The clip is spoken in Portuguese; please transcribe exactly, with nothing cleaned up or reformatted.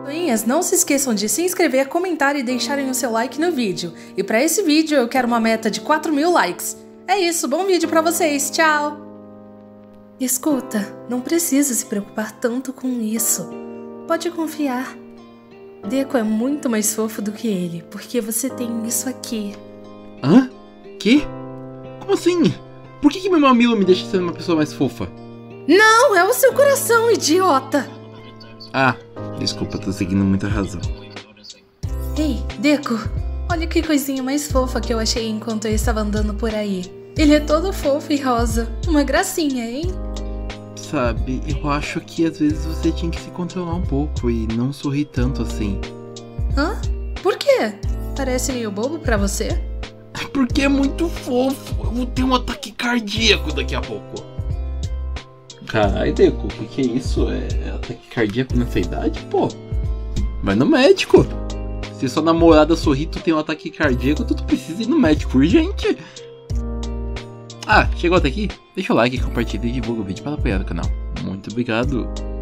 Pessoinhas, não se esqueçam de se inscrever, comentar e deixarem o seu like no vídeo. E para esse vídeo eu quero uma meta de quatro mil likes. É isso, bom vídeo pra vocês, tchau! Escuta, não precisa se preocupar tanto com isso. Pode confiar. Deco é muito mais fofo do que ele, porque você tem isso aqui. Hã? Que? Como assim? Por que, que meu mamilo me deixa ser uma pessoa mais fofa? Não, é o seu coração, idiota! Ah, desculpa, tô seguindo muita razão. Ei, Deco, olha que coisinha mais fofa que eu achei enquanto eu estava andando por aí. Ele é todo fofo e rosa. Uma gracinha, hein? Sabe, eu acho que às vezes você tinha que se controlar um pouco e não sorrir tanto assim. Hã? Por quê? Parece meio bobo pra você? Porque é muito fofo. Eu vou ter um ataque cardíaco daqui a pouco. Caralho, Deco, o que, que é isso? É, é ataque cardíaco nessa idade, pô? Vai no médico. Se sua namorada sorrir, tu tem um ataque cardíaco, tu precisa ir no médico urgente. Ah, chegou até aqui? Deixa o like, compartilha e divulga o vídeo para apoiar o canal. Muito obrigado.